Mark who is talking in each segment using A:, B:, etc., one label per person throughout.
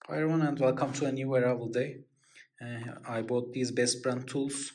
A: Hi everyone and welcome to a new wearable day. I bought these Best Brand tools.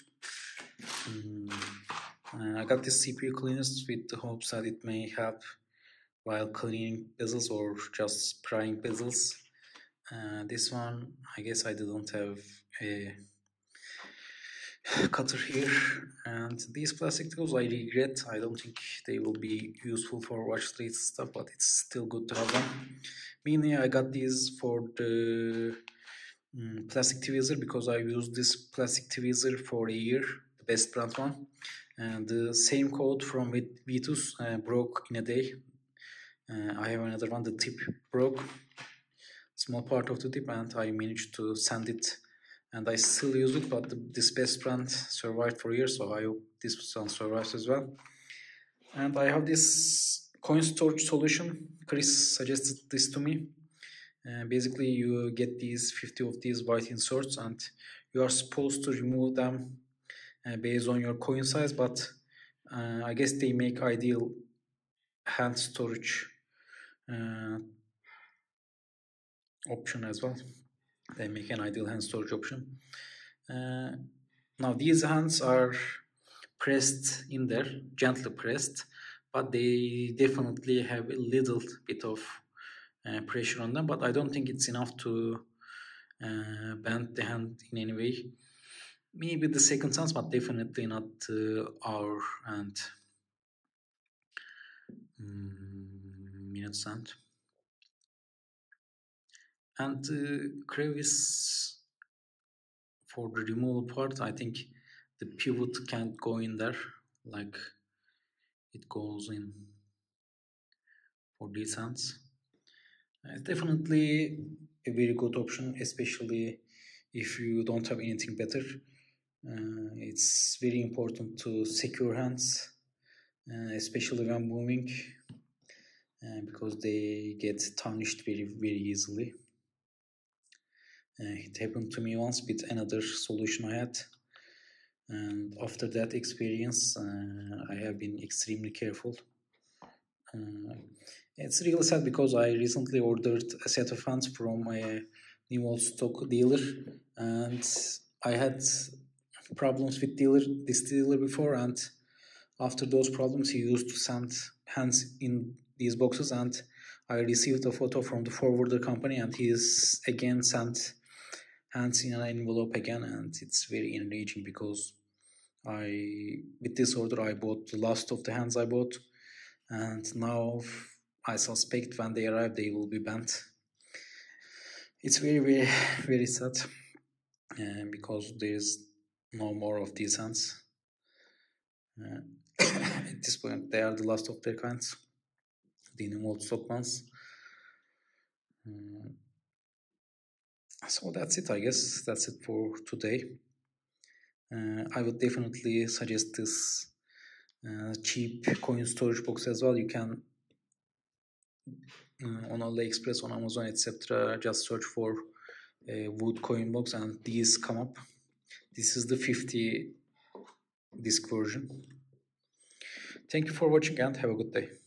A: I got this CPU cleaners with the hopes that it may help while cleaning bezels or just prying bezels. This one, I guess I didn't have a cutter here, and these plastic tools I regret. I don't think they will be useful for watch related stuff, but it's still good to have them. Mainly I got these for the plastic tweezer because I used this plastic tweezer for a year, the Best Brand one, and the same code from Vitus broke in a day. I have another one, the tip broke, small part of the tip, and I managed to send it, and I still use it, but this Best Brand survived for years, so I hope this one survives as well. And I have this coin storage solution. Chris suggested this to me. Basically, you get these 50 of these white inserts, and you are supposed to remove them based on your coin size, but I guess they make ideal hand storage option as well. They make an ideal hand storage option. Now these hands are pressed in there, gently pressed, but they definitely have a little bit of pressure on them, but I don't think it's enough to bend the hand in any way. Maybe the second sense, but definitely not our and minute hand. And crevice for the removal part, I think the pivot can't go in there like it goes in for these hands. It's definitely a very good option, especially if you don't have anything better. It's very important to secure hands, especially when moving, because they get tarnished very easily. It happened to me once with another solution I had, and after that experience I have been extremely careful. It's really sad because I recently ordered a set of hands from a new old stock dealer, and I had problems with this dealer before, and after those problems he used to send hands in these boxes, and I received a photo from the forwarder company, and he's again sent hands in an envelope again, and it's very enraging because with this order I bought the last of the hands I bought, and now I suspect when they arrive they will be bent. It's very sad, because there's no more of these hands. At this point they are the last of their kinds, the new old stock ones. So that's it, I guess. That's it for today. I would definitely suggest this cheap coin storage box as well. You can on AliExpress, on Amazon, etc. just search for wood coin box and these come up. This is the 50 disc version. Thank you for watching and have a good day.